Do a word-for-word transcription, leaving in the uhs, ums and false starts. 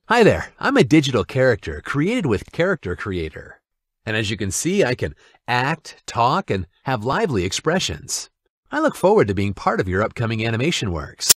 Hi there, I'm a digital character created with Character Creator. And as you can see, I can act, talk, and have lively expressions. I look forward to being part of your upcoming animation works.